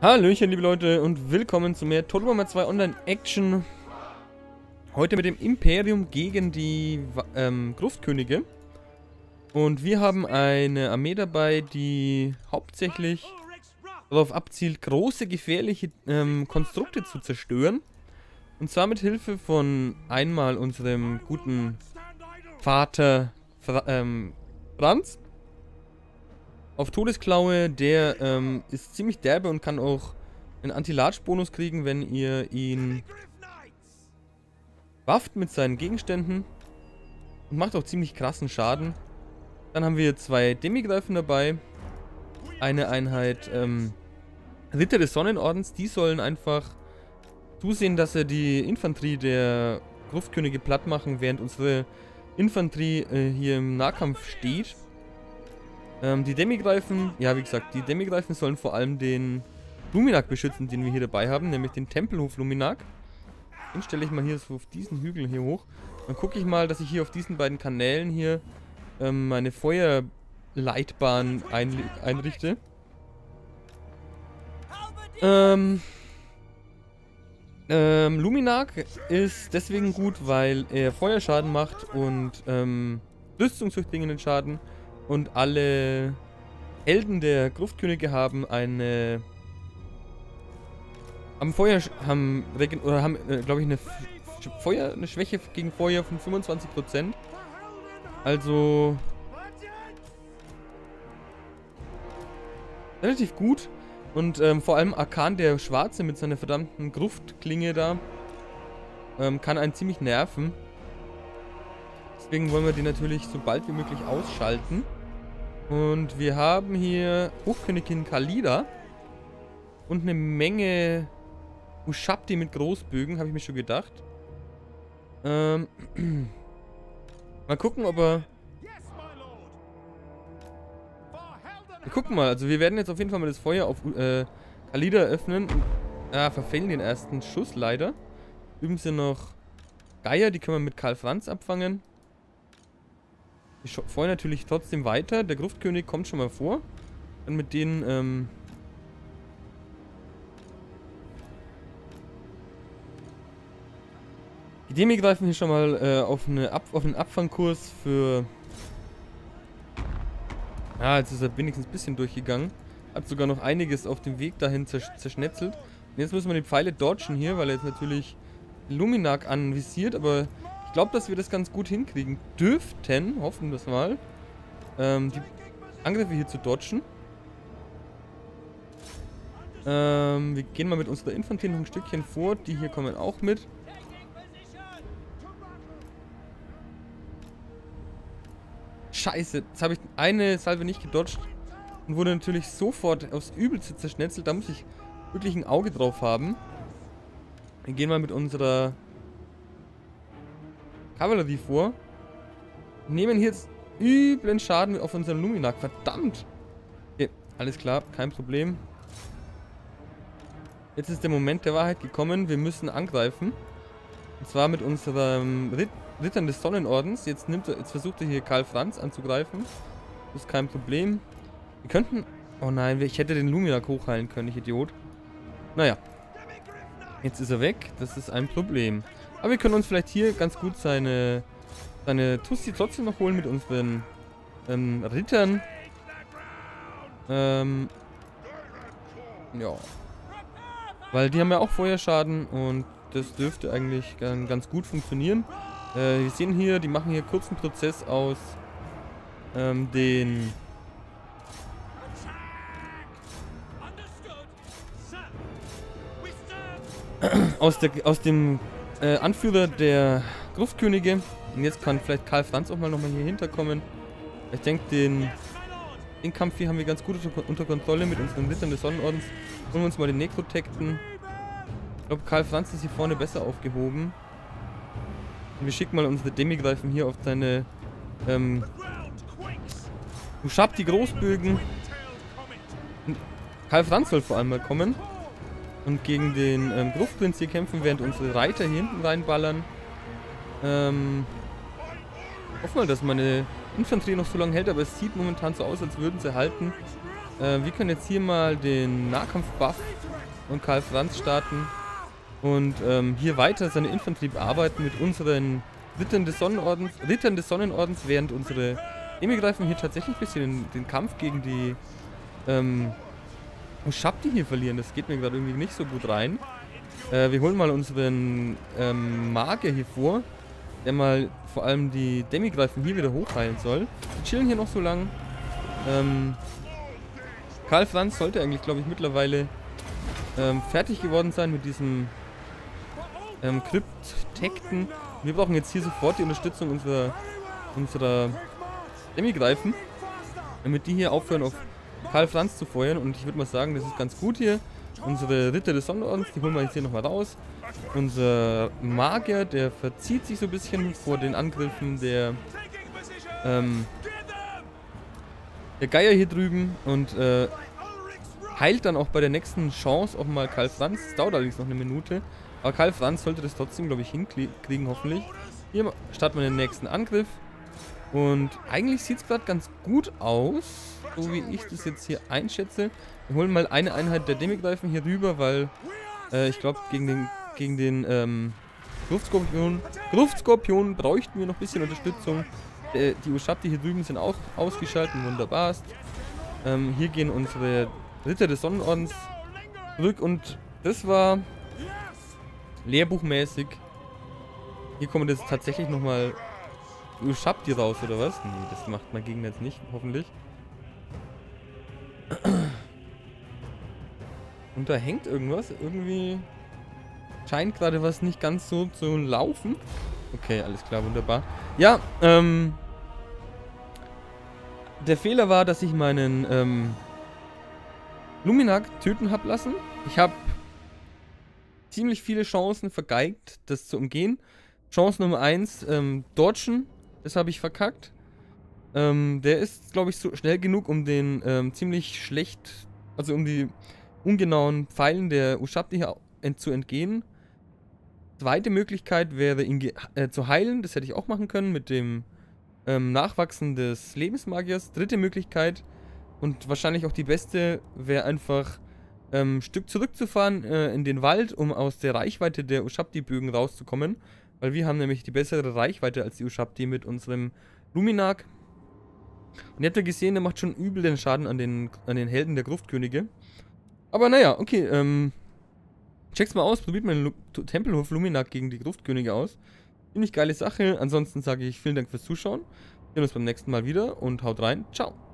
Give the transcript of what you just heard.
Hallöchen, liebe Leute, und willkommen zu mehr Total Warhammer 2 Online Action. Heute mit dem Imperium gegen die Gruftkönige. Und wir haben eine Armee dabei, die hauptsächlich darauf abzielt, große, gefährliche Konstrukte zu zerstören. Und zwar mit Hilfe von einmal unserem guten Vater Franz. Auf Todesklaue, der ist ziemlich derbe und kann auch einen Anti-Large-Bonus kriegen, wenn ihr ihn bufft mit seinen Gegenständen. Und macht auch ziemlich krassen Schaden. Dann haben wir zwei Demigreifen dabei. Eine Einheit Ritter des Sonnenordens. Die sollen einfach zusehen, dass sie die Infanterie der Gruftkönige platt machen, während unsere Infanterie hier im Nahkampf steht. Die Demigreifen, ja wie gesagt, die Demigreifen sollen vor allem den Luminark beschützen, den wir hier dabei haben, nämlich den Tempelhof Luminark. Den stelle ich mal hier so auf diesen Hügel hier hoch. Dann gucke ich mal, dass ich hier auf diesen beiden Kanälen hier meine Feuerleitbahn einrichte. Luminark ist deswegen gut, weil er Feuerschaden macht und rüstungsdurchdringenden Schaden. Und alle Helden der Gruftkönige haben eine glaube ich, eine Schwäche gegen Feuer von 25%. Also relativ gut. Und vor allem Arkan, der Schwarze mit seiner verdammten Gruftklinge da, kann einen ziemlich nerven. Deswegen wollen wir die natürlich so bald wie möglich ausschalten. Und wir haben hier Hochkönigin Khalida und eine Menge Ushabti mit Großbögen, habe ich mir schon gedacht. Mal gucken, ob er... Wir gucken mal, also wir werden jetzt auf jeden Fall mal das Feuer auf Khalida öffnen. Verfehlen den ersten Schuss leider. Üben sie noch Geier, die können wir mit Karl Franz abfangen. Ich feuern natürlich trotzdem weiter. Der Gruftkönig kommt schon mal vor. Dann mit denen, die Demi greifen hier schon mal auf einen Abfangkurs für... jetzt ist er wenigstens ein bisschen durchgegangen. Hat sogar noch einiges auf dem Weg dahin zerschnetzelt. Und jetzt müssen wir die Pfeile dodgen hier, weil er jetzt natürlich Luminark anvisiert, aber... Ich glaube, dass wir das ganz gut hinkriegen dürften, hoffen wir es mal, die Angriffe hier zu dodgen. Wir gehen mal mit unserer Infanterie noch ein Stückchen vor, die hier kommen auch mit. Scheiße, jetzt habe ich eine Salve nicht gedodgt und wurde natürlich sofort aufs Übelste zerschnetzelt, da muss ich wirklich ein Auge drauf haben. Wir gehen mal mit unserer Kavallerie vor. Nehmen hier jetzt üblen Schaden auf unseren Luminark. Verdammt! Okay, alles klar, kein Problem. Jetzt ist der Moment der Wahrheit gekommen. Wir müssen angreifen. Und zwar mit unserem Rittern des Sonnenordens. Jetzt versucht er hier Karl Franz anzugreifen. Das ist kein Problem. Wir könnten... Oh nein, ich hätte den Luminark hochheilen können, ich Idiot. Naja. Jetzt ist er weg. Das ist ein Problem. Aber wir können uns vielleicht hier ganz gut seine Tussi trotzdem noch holen mit unseren Rittern. Ja. Weil die haben ja auch Feuerschaden und das dürfte eigentlich ganz gut funktionieren. Wir sehen hier, die machen hier kurzen Prozess aus aus dem Anführer der Gruftkönige. Und jetzt kann vielleicht Karl Franz auch mal nochmal hier hinterkommen. Ich denke, den Kampf hier haben wir ganz gut unter Kontrolle mit unseren Rittern des Sonnenordens. Holen wir uns mal den Nekrotekten. Ich glaube, Karl Franz ist hier vorne besser aufgehoben. Und wir schicken mal unsere Demigreifen hier auf seine Ushabti Großbögen. Und Karl Franz soll vor allem mal kommen. Und gegen den Grufprinz hier kämpfen, während unsere Reiter hier hinten reinballern. Hoffen wir, dass meine Infanterie noch so lange hält, aber es sieht momentan so aus, als würden sie halten. Wir können jetzt hier mal den Nahkampf-Buff und Karl Franz starten und hier weiter seine Infanterie bearbeiten mit unseren Rittern des Sonnenordens, während unsere Demigreifen hier tatsächlich ein bisschen den Kampf gegen die Ushabti hier verlieren. Das geht mir gerade irgendwie nicht so gut rein. Wir holen mal unseren Magier hier vor, der mal vor allem die Demigreifen hier wieder hochheilen soll. Wir chillen hier noch so lang. Karl Franz sollte eigentlich, glaube ich, mittlerweile fertig geworden sein mit diesem Kryptekten. Wir brauchen jetzt hier sofort die Unterstützung unserer Demigreifen, damit die hier aufhören, auf Karl Franz zu feuern. Und ich würde mal sagen, das ist ganz gut hier. Unsere Ritter des Sonnenordens, die holen wir jetzt hier nochmal raus. Unser Magier, der verzieht sich so ein bisschen vor den Angriffen der Geier hier drüben und heilt dann auch bei der nächsten Chance auch mal Karl Franz. Das dauert allerdings noch eine Minute. Aber Karl Franz sollte das trotzdem, glaube ich, hinkriegen, hoffentlich. Hier starten wir den nächsten Angriff. Und eigentlich sieht es gerade ganz gut aus, so wie ich das jetzt hier einschätze. Wir holen mal eine Einheit der Demigreifen hier rüber, weil ich glaube, gegen den Gruftskorpion bräuchten wir noch ein bisschen Unterstützung. Die Ushabti hier drüben sind auch ausgeschaltet, wunderbarst. Hier gehen unsere Ritter des Sonnenordens zurück und das war lehrbuchmäßig. Hier kommen jetzt tatsächlich nochmal Ushabti raus, oder was? Nee, das macht mein Gegner jetzt nicht, hoffentlich. Und da hängt irgendwas. Irgendwie scheint gerade was nicht ganz so zu laufen. Okay, alles klar, wunderbar. Ja, der Fehler war, dass ich meinen Luminak töten habe lassen. Ich habe ziemlich viele Chancen vergeigt, das zu umgehen. Chance Nummer 1, dodgen. Das habe ich verkackt. Der ist, glaube ich, so schnell genug, um den ziemlich schlecht, also um die ungenauen Pfeilen der Ushabti hier zu entgehen. Zweite Möglichkeit wäre, ihn zu heilen. Das hätte ich auch machen können mit dem Nachwachsen des Lebensmagiers. Dritte Möglichkeit und wahrscheinlich auch die beste wäre einfach ein Stück zurückzufahren in den Wald, um aus der Reichweite der Ushabti-Bögen rauszukommen. Weil wir haben nämlich die bessere Reichweite als die Ushabti mit unserem Luminak. Und ihr habt ja gesehen, der macht schon übel den Schaden an den Helden der Gruftkönige. Aber naja, okay, check's mal aus, probiert mal den Tempelhof Luminak gegen die Gruftkönige aus. Ziemlich geile Sache. Ansonsten sage ich vielen Dank fürs Zuschauen. Wir sehen uns beim nächsten Mal wieder und haut rein. Ciao.